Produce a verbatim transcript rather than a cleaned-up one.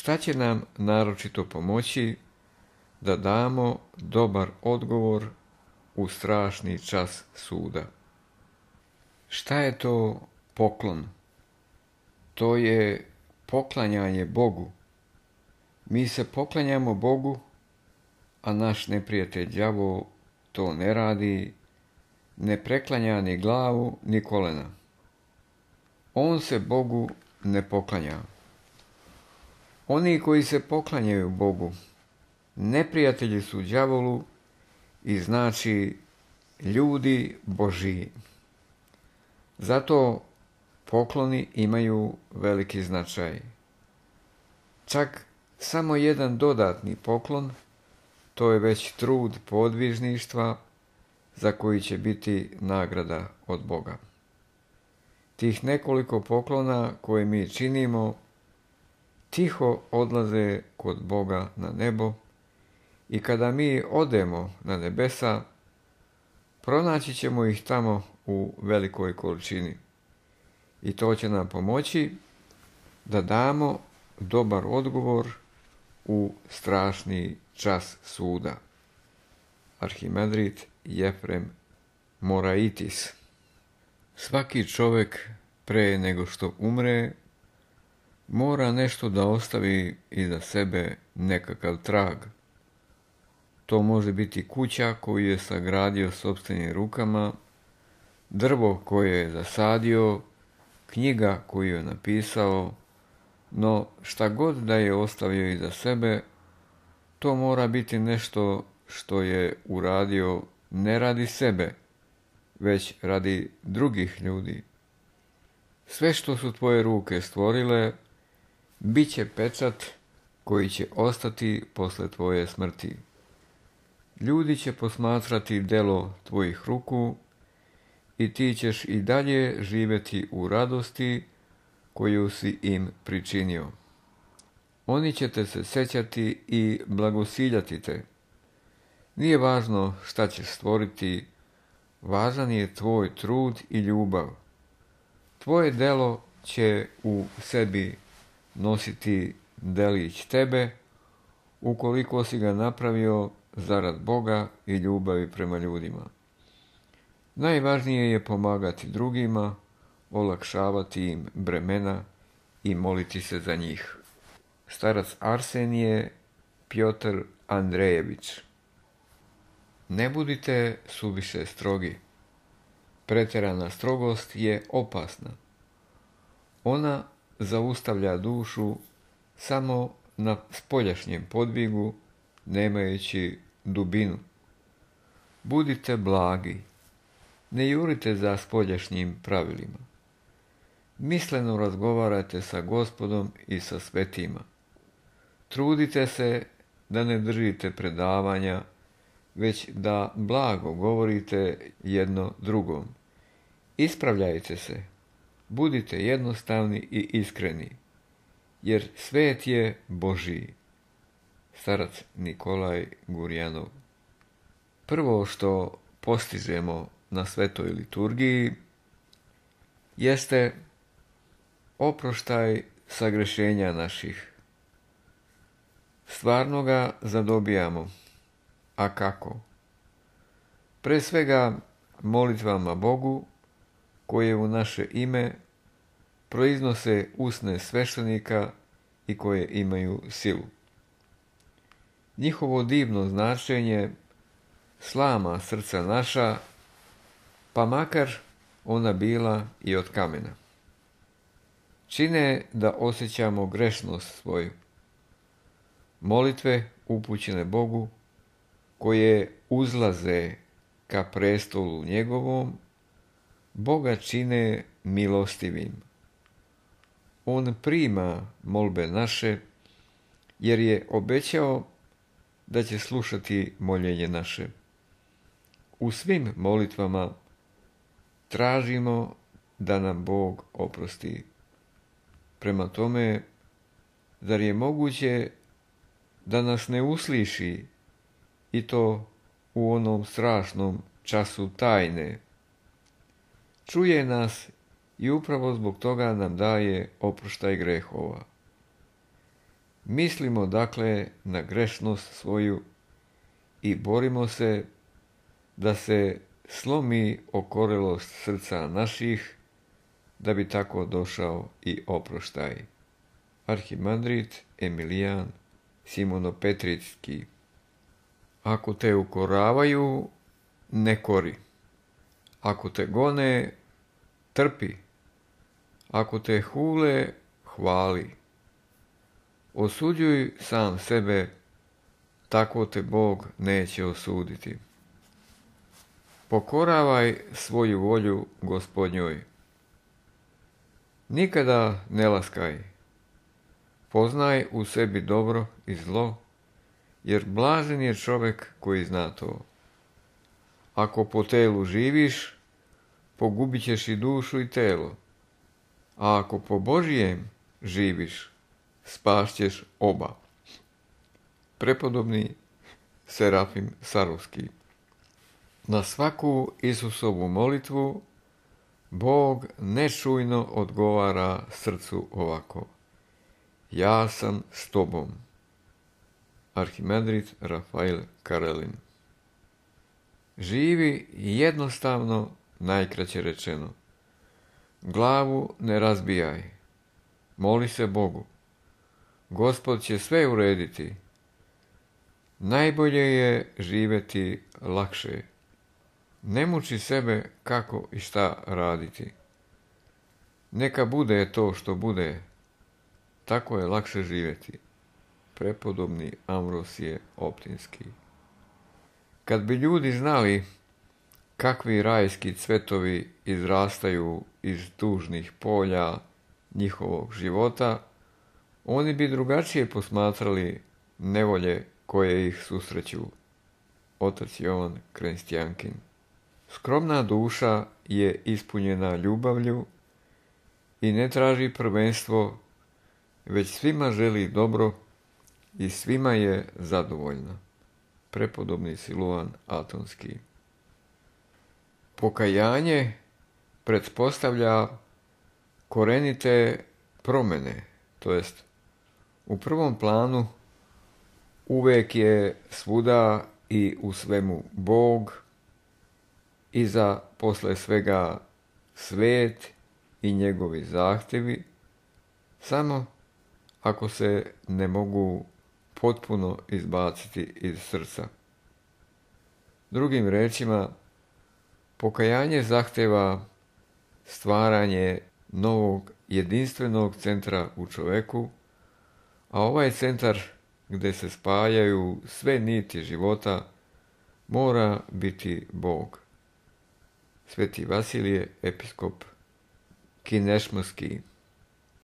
Šta će nam naročito pomoći da damo dobar odgovor u strašni čas suda? Šta je to poklon? To je poklanjanje Bogu. Mi se poklanjamo Bogu, a naš neprijatelj đavo to ne radi, ne preklanja ni glavu ni kolena. On se Bogu ne poklanja. Oni koji se poklanjaju Bogu, neprijatelji su đavolu i znači ljudi Božiji. Zato pokloni imaju veliki značaj. Čak samo jedan dodatni poklon, to je već trud podvižništva za koji će biti nagrada od Boga. Tih nekoliko poklona koje mi činimo tiho odlaze kod Boga na nebo i kada mi odemo na nebesa, pronaći ćemo ih tamo u velikoj količini. I to će nam pomoći da damo dobar odgovor u strašni čas suda. Arhimandrit Jefrem Moraitis. Svaki čovjek pre nego što umre mora nešto da ostavi iza sebe, nekakav trag. To može biti kuća koju je sagradio sopstvenim rukama, drvo koje je zasadio, knjiga koju je napisao, no šta god da je ostavio iza sebe, to mora biti nešto što je uradio ne radi sebe, već radi drugih ljudi. Sve što su tvoje ruke stvorile, bit će pečat koji će ostati posle tvoje smrti. Ljudi će posmatrati delo tvojih ruku i ti ćeš i dalje živjeti u radosti koju si im pričinio. Oni će te se sećati i blagosiljati te. Nije važno šta ćeš stvoriti, važan je tvoj trud i ljubav. Tvoje delo će u sebi nositi delić tebe, ukoliko si ga napravio zarad Boga i ljubavi prema ljudima. Najvažnije je pomagati drugima, olakšavati im bremena i moliti se za njih. Starac Arsenije Pjotr Andrejević. Ne budite suviše strogi. Pretjerana strogost je opasna. Ona zaustavlja dušu samo na spoljašnjem podvigu, nemajući dubinu. Budite blagi. Ne jurite za spoljašnjim pravilima. Misleno razgovarajte sa Gospodom i sa svetima. Trudite se da ne držite predavanja, već da blago govorite jedno drugom. Ispravljajte se, budite jednostavni i iskreni, jer svet je Božiji. Starac Nikolaj Gurjanov. Prvo što postižemo na svetoj liturgiji jeste oproštaj sagrešenja naših. Stvarno ga zadobijamo. A kako? Pre svega molitvama Bogu, koje u naše ime proiznose usne sveštenika i koje imaju silu. Njihovo divno značenje slama srca naša, pa makar ona bila i od kamena. Čine da osjećamo grešnost svoju. Molitve upućene Bogu, koje uzlaze ka prestolu njegovom, Boga čine milostivim. On prima molbe naše, jer je obećao da će slušati moljenje naše. U svim molitvama tražimo da nam Bog oprosti. Prema tome, zar je moguće da nas ne usliši i to u onom strašnom času tajne? Čuje nas i upravo zbog toga nam daje oproštaj grehova. Mislimo dakle na grešnost svoju i borimo se da se slomi okorelost srca naših, da bi tako došao i oproštaj. Arhimandrit Emilijan Simonopetrički. Ako te ukoravaju, ne kori. Ako te gone, trpi. Ako te hule, hvali. Osuđuj sam sebe, tako te Bog neće osuditi. Pokoravaj svoju volju Gospodnjoj. Nikada ne laskaj. Poznaj u sebi dobro i zlo, jer blažen je čovjek koji zna to. Ako po telu živiš, pogubit ćeš i dušu i telo, a ako po Božijem živiš, spašćeš oba. Prepodobni Serafim Sarovski. Na svaku Isusovu molitvu Bog nečujno odgovara srcu ovako: ja sam s tobom. Arhimandrit Rafael Karelin. Živi jednostavno, najkraće rečeno. Glavu ne razbijaj. Moli se Bogu. Gospod će sve urediti. Najbolje je živjeti lakše. Ne muči sebe kako i šta raditi. Neka bude to što bude. Tako je lakše živjeti. Prepodobni Ambrosije Optinski. Kad bi ljudi znali kakvi rajski cvetovi izrastaju iz tužnih polja njihovog života, oni bi drugačije posmatrali nevolje koje ih susreću. Otac Jovan Krestjankin. Skromna duša je ispunjena ljubavlju i ne traži prvenstvo, već svima želi dobro i svima je zadovoljna. Prepodobni Siluan Atonski. Pokajanje pretpostavlja korenite promjene, to jest u prvom planu uvijek je svuda i u svemu Bog, iza posle svega svet i njegovi zahtjevi, samo ako se ne mogu potpuno izbaciti iz srca. Drugim rečima, pokajanje zahtjeva stvaranje novog jedinstvenog centra u čovjeku, a ovaj centar gdje se spajaju sve niti života mora biti Bog. Sveti Vasilije, episkop Kinešmovski.